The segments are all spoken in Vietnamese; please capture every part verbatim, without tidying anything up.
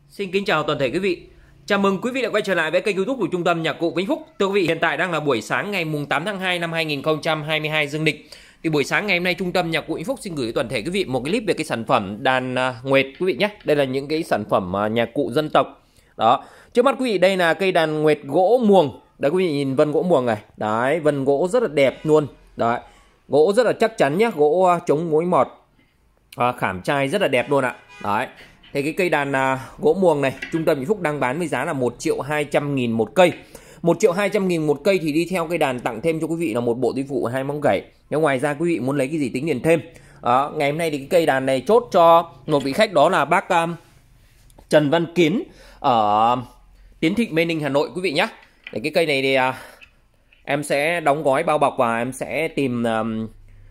Xin kính chào toàn thể quý vị. Chào mừng quý vị đã quay trở lại với kênh YouTube của Trung tâm Nhạc cụ Vĩnh Phúc. Thưa quý vị, hiện tại đang là buổi sáng ngày mùng tám tháng hai năm hai nghìn không trăm hai mươi hai dương lịch. Thì buổi sáng ngày hôm nay Trung tâm Nhạc cụ Vĩnh Phúc xin gửi toàn thể quý vị một cái clip về cái sản phẩm đàn uh, nguyệt quý vị nhé. Đây là những cái sản phẩm uh, nhạc cụ dân tộc. Đó. Trước mắt quý vị đây là cây đàn nguyệt gỗ muồng. Đấy quý vị nhìn vân gỗ muồng này. Đấy, vân gỗ rất là đẹp luôn. Đấy. Gỗ rất là chắc chắn nhé, gỗ uh, chống mối mọt. À, khảm trai rất là đẹp luôn ạ. Đấy. Thì cái cây đàn à, gỗ muồng này Trung tâm Vĩnh Phúc đang bán với giá là một triệu hai trăm nghìn một cây. một triệu hai trăm nghìn một cây thì đi theo cây đàn tặng thêm cho quý vị là một bộ dây phụ hai móng gảy. Nếu ngoài ra quý vị muốn lấy cái gì tính tiền thêm. Đó, ngày hôm nay thì cái cây đàn này chốt cho một vị khách, đó là bác um, Trần Văn Kiến ở Tiến Thịnh, Mê Ninh, Hà Nội quý vị nhé. Để cái cây này thì uh, em sẽ đóng gói bao bọc và em sẽ tìm um,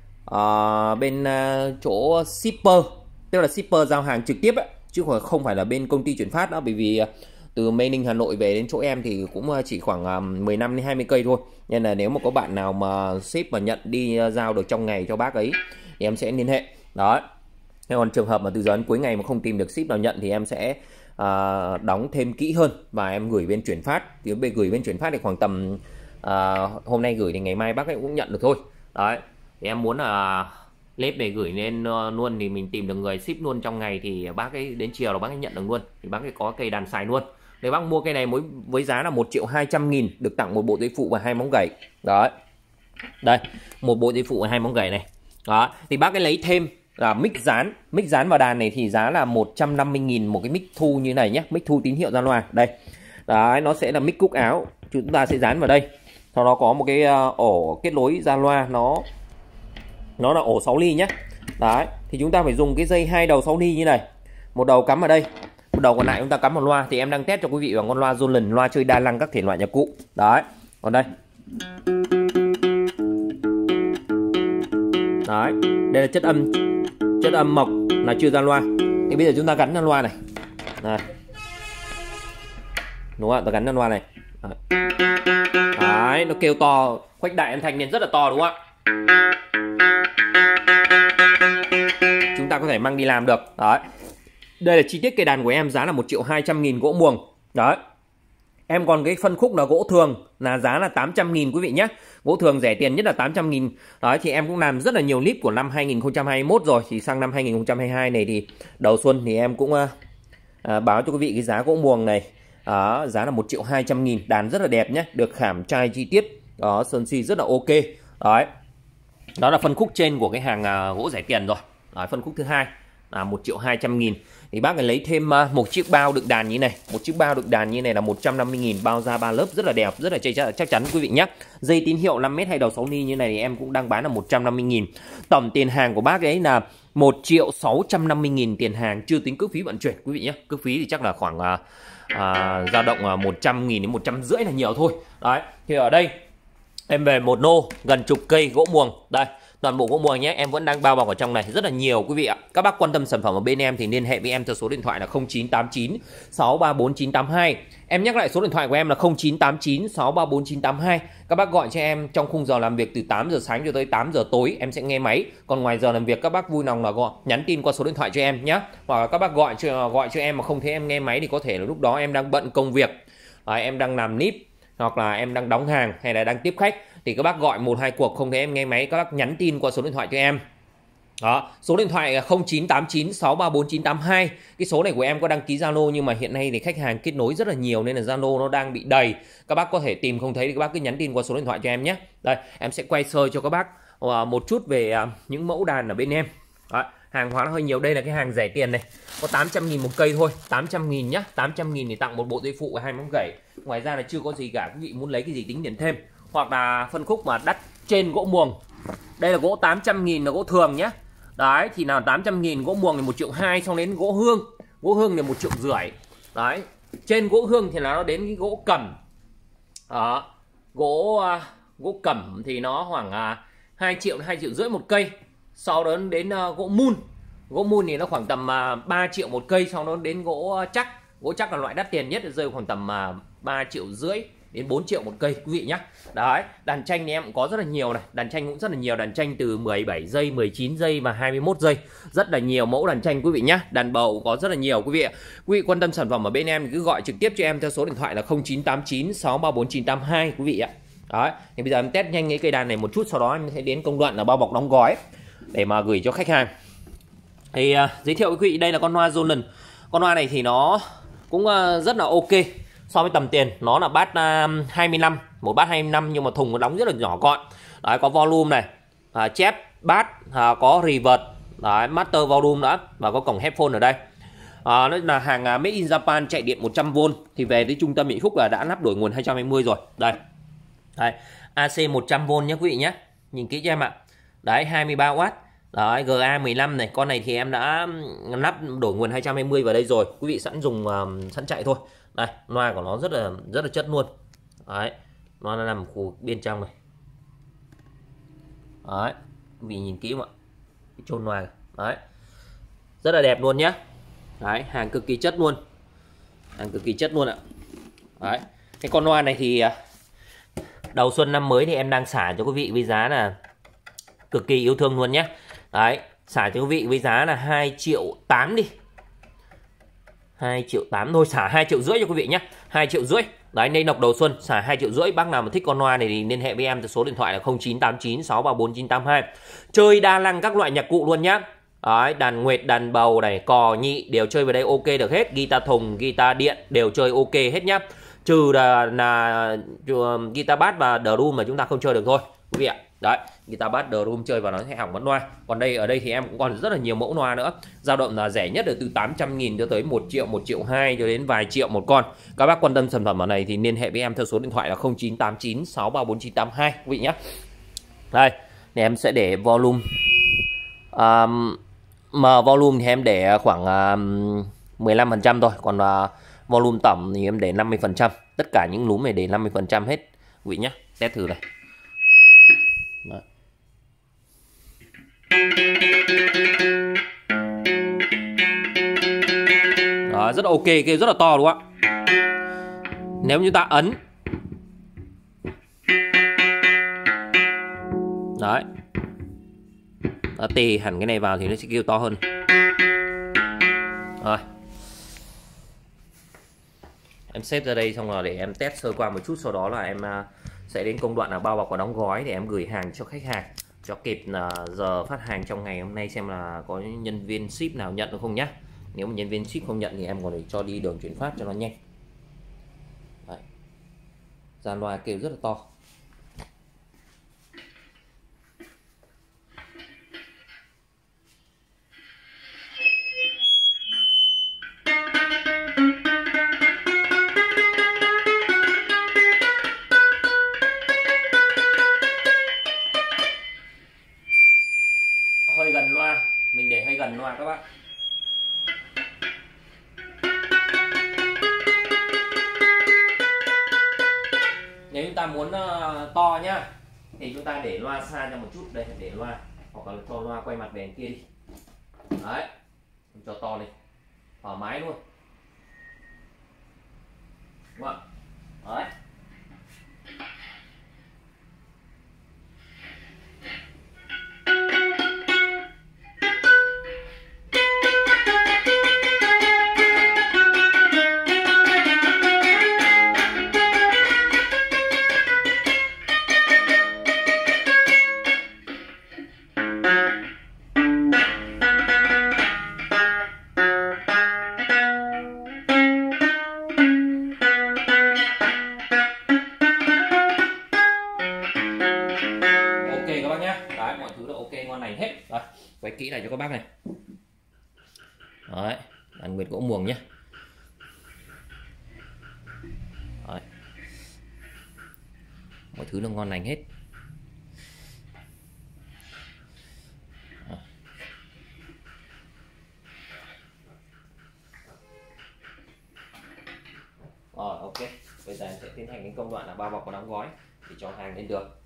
uh, bên uh, chỗ shipper, tức là shipper giao hàng trực tiếp ấy, chứ không phải là bên công ty chuyển phát đó. Bởi vì từ Mê Ninh Hà Nội về đến chỗ em thì cũng chỉ khoảng mười lăm đến hai mươi cây thôi, nên là nếu mà có bạn nào mà ship và nhận đi giao được trong ngày cho bác ấy thì em sẽ liên hệ. Đó. Thế còn trường hợp mà từ giờ đến cuối ngày mà không tìm được ship nào nhận thì em sẽ uh, đóng thêm kỹ hơn và em gửi bên chuyển phát. Thì bên gửi bên chuyển phát thì khoảng tầm uh, hôm nay gửi thì ngày mai bác ấy cũng nhận được thôi. Đấy. Thì em muốn là uh, clip để gửi lên uh, luôn thì mình tìm được người ship luôn trong ngày thì bác ấy đến chiều là bác ấy nhận được luôn, thì bác ấy có cây đàn xài luôn. Để bác mua cây này mới với giá là một triệu hai trăm nghìn, được tặng một bộ dây phụ và hai móng gảy. Đó. Đây, một bộ dây phụ và hai móng gảy này. Đó, thì bác ấy lấy thêm là mic dán, mic dán vào đàn này thì giá là một trăm năm mươi nghìn một cái mic thu như này nhé, mic thu tín hiệu ra loa. Đây. Đấy, nó sẽ là mic cúc áo, chúng ta sẽ dán vào đây. Sau đó có một cái uh, ổ kết nối ra loa, nó nó là ổ sáu ly nhé. Đấy, thì chúng ta phải dùng cái dây hai đầu sáu ly như này. Một đầu cắm ở đây, một đầu còn lại chúng ta cắm vào loa. Thì em đang test cho quý vị bằng con loa Roland, loa chơi đa năng các thể loại nhạc cụ. Đấy, còn đây. Đấy, đây là chất âm, chất âm mộc là chưa ra loa. Thì bây giờ chúng ta gắn ra loa này. Đây. Đúng không ạ, ta gắn ra loa này. Đấy. Đấy, nó kêu to, khuếch đại âm thanh lên rất là to đúng không ạ? Chúng ta có thể mang đi làm được. Đấy. Đây là chi tiết cây đàn của em, giá là một triệu hai trăm nghìn gỗ muồng. Đấy. Em còn cái phân khúc là gỗ thường là giá là tám trăm nghìn quý vị nhé. Gỗ thường rẻ tiền nhất là tám trăm nghìn. Đấy, thì em cũng làm rất là nhiều clip của năm hai nghìn không trăm hai mươi mốt rồi. Thì sang năm hai nghìn không trăm hai mươi hai này thì đầu xuân thì em cũng uh, uh, báo cho quý vị cái giá gỗ muồng này. Đó, giá là một triệu hai trăm nghìn. Đàn rất là đẹp nhé, được khảm trai chi tiết. Đó, sơn si rất là ok. Đấy. Đó là phân khúc trên của cái hàng uh, gỗ rẻ tiền rồi. Đấy, phân khúc thứ hai là một triệu hai trăm nghìn. Thì bác ấy lấy thêm uh, một chiếc bao đựng đàn như này. Một chiếc bao đựng đàn như này là một trăm năm mươi nghìn, bao da ba lớp rất là đẹp, rất là chắc, chắc chắn quý vị nhé. Dây tín hiệu năm mét hay đầu sáu ly như này thì em cũng đang bán là một trăm năm mươi nghìn. Tổng tiền hàng của bác ấy là một triệu sáu trăm năm mươi nghìn tiền hàng, chưa tính cước phí vận chuyển quý vị nhé. Cước phí thì chắc là khoảng uh, uh, dao động uh, một trăm nghìn đến một trăm rưỡi là nhiều thôi. Đấy, thì ở đây em về một lô gần chục cây gỗ muồng. Đây, toàn bộ gỗ muồng nhé, em vẫn đang bao bọc ở trong này rất là nhiều quý vị ạ. Các bác quan tâm sản phẩm ở bên em thì liên hệ với em theo số điện thoại là không chín tám chín sáu ba bốn chín tám hai. Em nhắc lại số điện thoại của em là không chín tám chín sáu ba bốn chín tám hai. Các bác gọi cho em trong khung giờ làm việc từ tám giờ sáng cho tới tám giờ tối, em sẽ nghe máy. Còn ngoài giờ làm việc các bác vui lòng là gọi nhắn tin qua số điện thoại cho em nhé. Hoặc là các bác gọi cho gọi cho em mà không thấy em nghe máy thì có thể là lúc đó em đang bận công việc, à, em đang làm clip, hoặc là em đang đóng hàng hay là đang tiếp khách, thì các bác gọi một hai cuộc không thấy em nghe máy, các bác nhắn tin qua số điện thoại cho em. Đó, số điện thoại là không chín tám chín sáu ba bốn chín tám hai. Cái số này của em có đăng ký Zalo nhưng mà hiện nay thì khách hàng kết nối rất là nhiều nên là Zalo nó đang bị đầy. Các bác có thể tìm không thấy thì các bác cứ nhắn tin qua số điện thoại cho em nhé. Đây, em sẽ quay sơ cho các bác một chút về những mẫu đàn ở bên em. Đó, hàng hóa nó hơi nhiều. Đây là cái hàng rẻ tiền này, có tám trăm nghìn một cây thôi, tám trăm nghìn nhá. Tám trăm nghìn thì tặng một bộ dây phụ và hai móng gảy. Ngoài ra là chưa có gì cả, quý vị muốn lấy cái gì tính tiền thêm. Hoặc là phân khúc mà đắt trên gỗ muồng. Đây là gỗ tám trăm nghìn là gỗ thường nhé. Đấy, thì là tám trăm nghìn, gỗ muồng thì một triệu hai, xong đến gỗ hương. Gỗ hương thì một triệu rưỡi. Đấy, trên gỗ hương thì là nó đến cái gỗ cẩm. Đó, gỗ uh, gỗ cẩm thì nó khoảng uh, hai triệu, hai triệu rưỡi một cây. Sau đó đến uh, gỗ mun. Gỗ mun thì nó khoảng tầm uh, ba triệu một cây. Sau đó đến gỗ uh, chắc. Gỗ chắc là loại đắt tiền nhất, rơi khoảng tầm uh, ba triệu rưỡi đến bốn triệu một cây quý vị nhé. Đấy, đàn tranh thì em cũng có rất là nhiều này, đàn tranh cũng rất là nhiều, đàn tranh từ mười bảy giây, mười chín giây và hai mươi mốt giây, rất là nhiều mẫu đàn tranh quý vị nhé. Đàn bầu có rất là nhiều quý vị ạ. Quý vị quan tâm sản phẩm ở bên em thì cứ gọi trực tiếp cho em theo số điện thoại là không chín tám chín sáu ba bốn chín tám hai quý vị ạ. Đấy, thì bây giờ em test nhanh cái cây đàn này một chút, sau đó em sẽ đến công đoạn là bao bọc đóng gói để mà gửi cho khách hàng. Thì uh, giới thiệu với quý vị, đây là con loa Roland. Con loa này thì nó cũng uh, rất là ok so với tầm tiền. Nó là bát uh, hai mươi lăm, một bát hai mươi lăm nhưng mà thùng nó đóng rất là nhỏ gọn. Đấy, có volume này, uh, chép bát, uh, có reverb, đấy, master volume nữa, và có cổng headphone ở đây. Uh, nó là hàng uh, made in Japan, chạy điện một trăm vôn. Thì về tới trung tâm Vĩnh Phúc là đã lắp đổi nguồn hai trăm hai mươi rồi. Đây, đây, a xê một trăm vôn nhé quý vị nhé. Nhìn kỹ cho em ạ. Đấy, hai mươi ba oát. Đấy, giê a mười lăm này, con này thì em đã lắp đổi nguồn hai trăm hai mươi vào đây rồi, quý vị sẵn dùng uh, sẵn chạy thôi. Đây, loa của nó rất là rất là chất luôn. Đấy, nó nằm khu bên trong này. Đấy, quý vị nhìn kỹ không ạ? Cái chôn loa. Đấy, rất là đẹp luôn nhé. Đấy, hàng cực kỳ chất luôn, hàng cực kỳ chất luôn ạ. Đấy, cái con loa này thì đầu xuân năm mới thì em đang xả cho quý vị với giá là cực kỳ yêu thương luôn nhé. Đấy, xả cho quý vị với giá là hai triệu tám đi. hai triệu tám thôi, xả hai triệu rưỡi cho quý vị nhé. hai triệu rưỡi. Đấy, đây nọc đầu xuân xả hai triệu rưỡi. Bác nào mà thích con loa này thì liên hệ với em từ số điện thoại là không chín tám chín sáu ba bốn chín tám hai. Chơi đa năng các loại nhạc cụ luôn nhá. Đấy, đàn nguyệt, đàn bầu này, cò, nhị đều chơi vào đây ok được hết. Guitar thùng, guitar điện đều chơi ok hết nhá. Trừ là, là uh, guitar bass và drum mà chúng ta không chơi được thôi quý vị ạ. Đấy, guitar bass drum chơi vào nó sẽ hỏng mất loa. Còn đây ở đây thì em cũng còn rất là nhiều mẫu loa nữa. Dao động là rẻ nhất là từ tám trăm nghìn cho tới một triệu, một triệu hai cho đến vài triệu một con. Các bác quan tâm sản phẩm ở này thì liên hệ với em theo số điện thoại là không chín tám chín sáu ba bốn chín tám hai quý vị nhé. Đây, thì em sẽ để volume. Um, mà volume thì em để khoảng uh, mười lăm phần trăm thôi, còn uh, volume tổng thì em để năm mươi phần trăm. Tất cả những núm này để năm mươi phần trăm hết quý vị nhé. Test thử này. Đó. Đó, rất là ok, kêu rất là to đúng không ạ? Nếu như ta ấn đấy, ta tì hẳn cái này vào thì nó sẽ kêu to hơn. Rồi, em xếp ra đây xong rồi để em test sơ qua một chút, sau đó là em sẽ đến công đoạn là bao bọc và đóng gói để em gửi hàng cho khách hàng cho kịp là giờ phát hàng trong ngày hôm nay, xem là có nhân viên ship nào nhận được không nhá. Nếu mà nhân viên ship không nhận thì em còn để cho đi đường chuyển phát cho nó nhanh. Đấy, dàn loa kêu rất là to. Hơi gần loa, mình để hơi gần loa các bạn. Nếu chúng ta muốn uh, to nhá thì chúng ta để loa xa ra một chút, đây để loa, hoặc là cho loa quay mặt về kia đi. Đấy, cho to lên, thoải mái luôn. Đúng không? Đấy. Các bác nhé. Đấy, mọi thứ là ok ngon lành hết. Rồi, quay kỹ lại cho các bác này. Đấy, đàn nguyệt gỗ muồng nhé. Đấy, mọi thứ là ngon lành hết. Đấy. Rồi, ok. Bây giờ em sẽ tiến hành cái công đoạn là bao bọc và đóng gói để cho hàng lên được.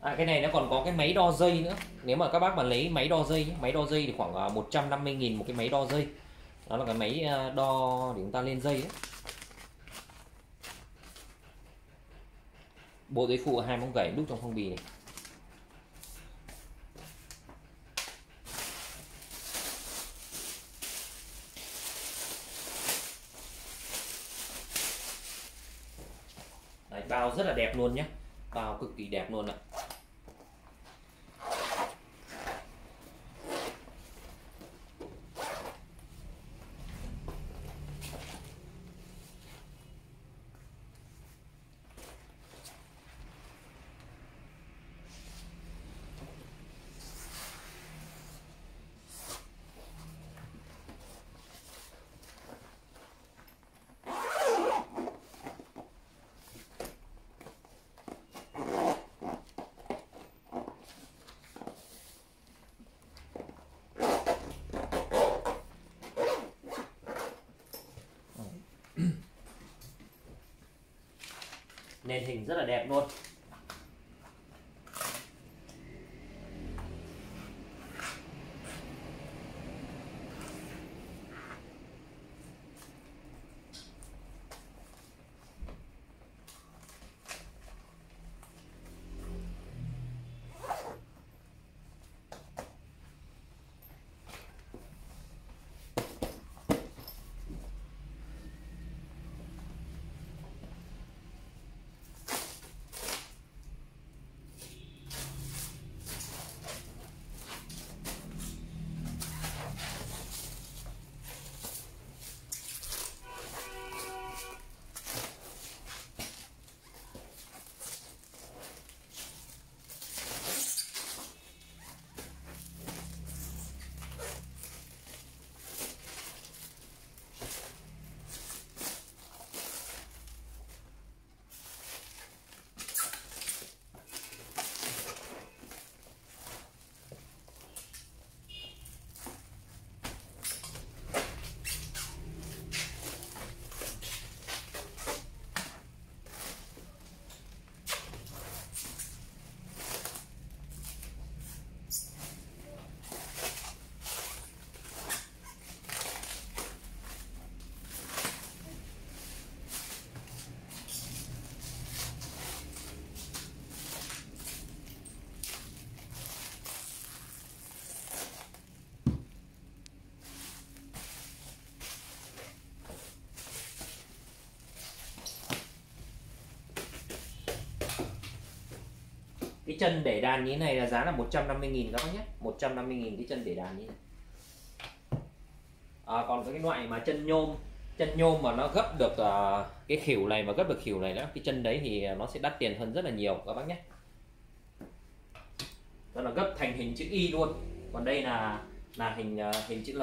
À, cái này nó còn có cái máy đo dây nữa. Nếu mà các bác mà lấy máy đo dây, máy đo dây thì khoảng một trăm năm mươi nghìn một cái máy đo dây. Đó là cái máy đo để chúng ta lên dây ấy. Bộ dây phụ hai móng gảy đúc trong phong bì này. Đấy, bao rất là đẹp luôn nhé, bao cực kỳ đẹp luôn ạ. Nền hình rất là đẹp luôn. Cái chân để đàn như thế này là giá là một trăm năm mươi nghìn các bác nhé, một trăm năm mươi nghìn cái chân để đàn như thế này. À, còn cái loại mà chân nhôm, chân nhôm mà nó gấp được uh, cái khỉu này mà gấp được khỉu này đó, cái chân đấy thì nó sẽ đắt tiền hơn rất là nhiều các bác nhé. Đó là gấp thành hình chữ Y luôn, còn đây là là hình uh, hình chữ L.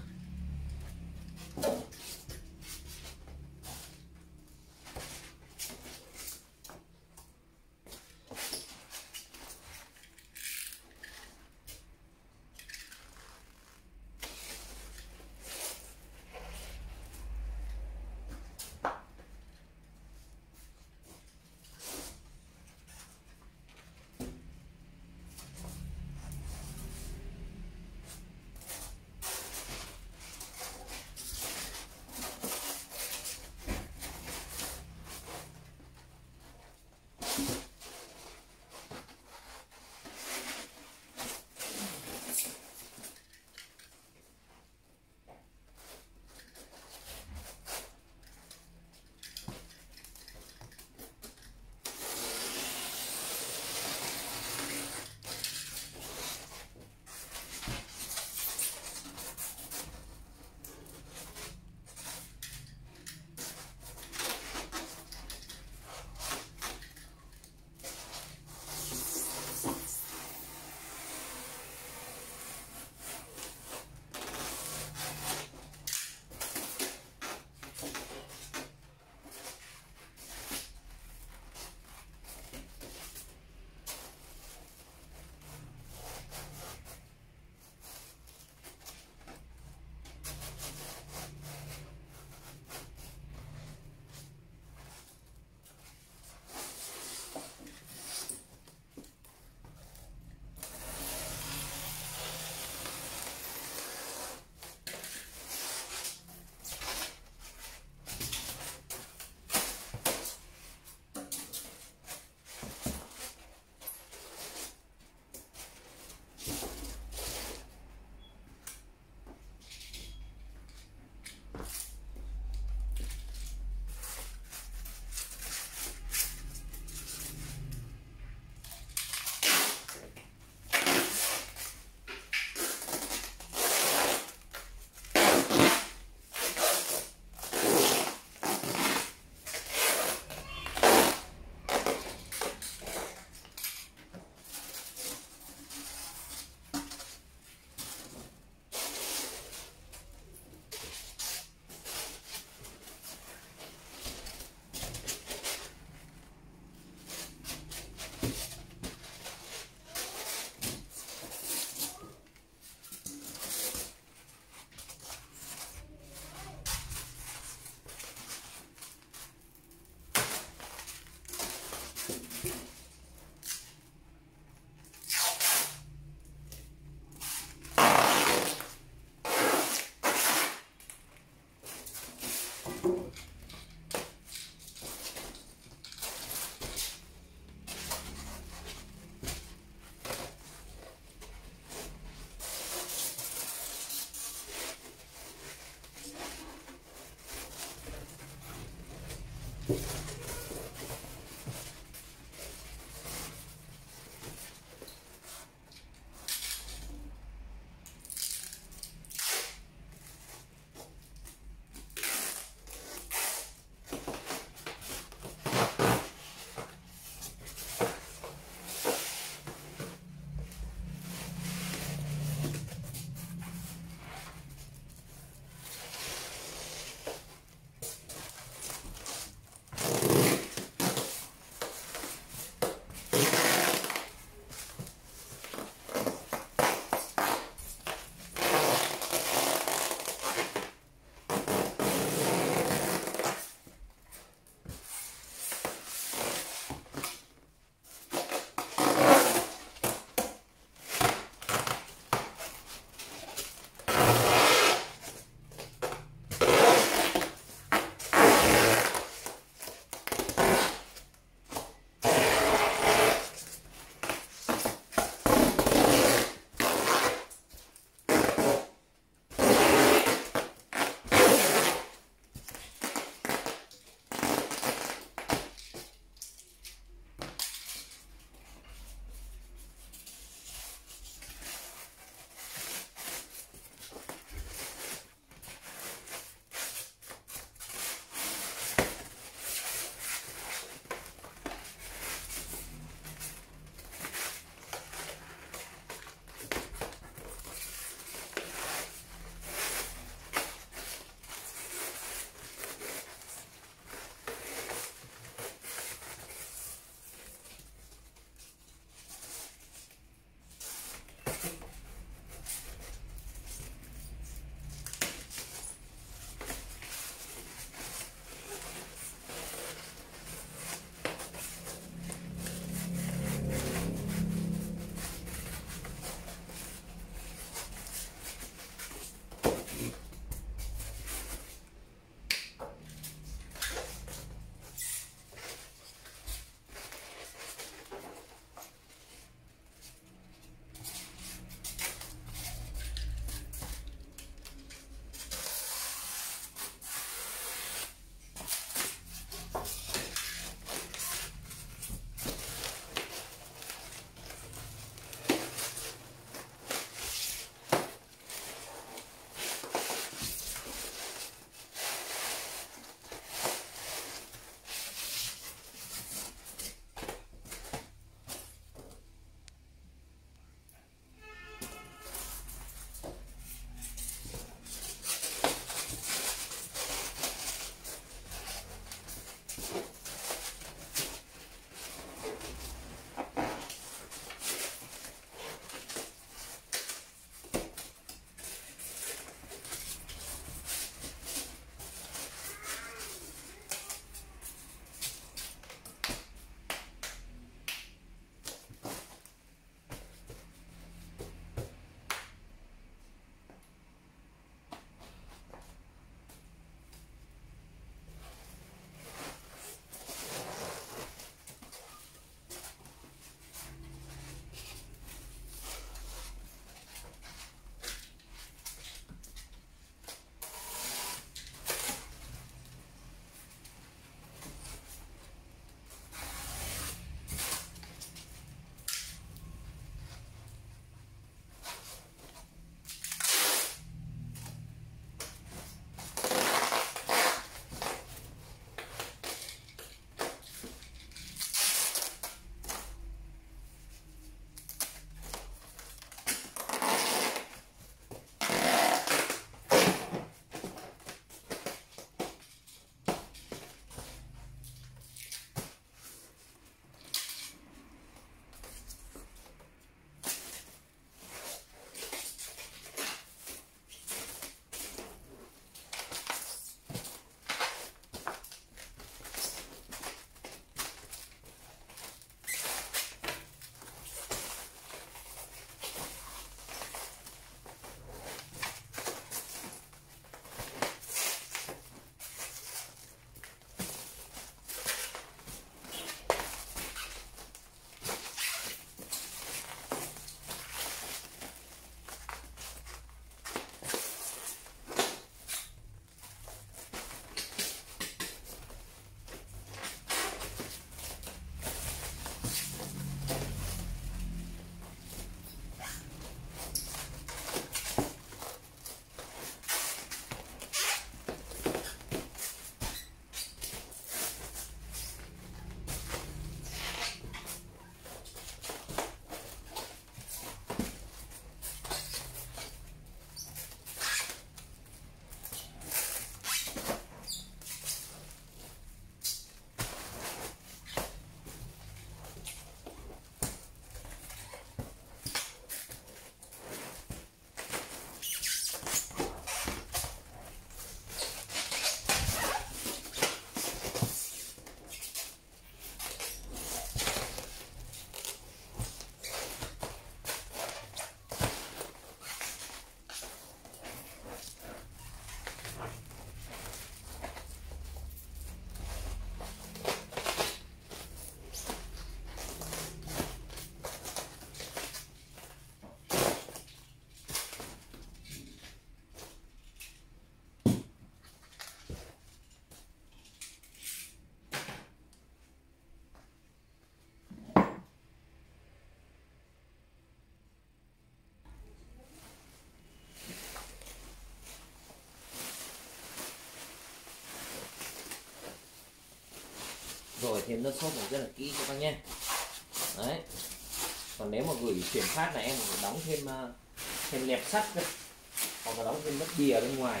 thêm nước sốt này rất là kỹ cho các nhé. Đấy. Còn nếu mà gửi chuyển phát là em phải đóng thêm thêm nẹp sắt cơ, hoặc là đóng thêm mất bìa bên ngoài.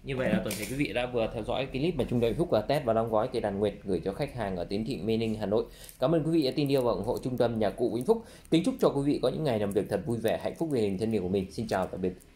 Như vậy là toàn thể quý vị đã vừa theo dõi cái clip mà Trung tâm Hạnh Phúc và test và đóng gói cây đàn nguyệt gửi cho khách hàng ở Tiến Thịnh, Mê Linh, Hà Nội. Cảm ơn quý vị đã tin yêu và ủng hộ Trung tâm Nhà Cụ Vĩnh Phúc. Kính chúc cho quý vị có những ngày làm việc thật vui vẻ, hạnh phúc về hình thân nghiệp của mình. Xin chào tạm biệt.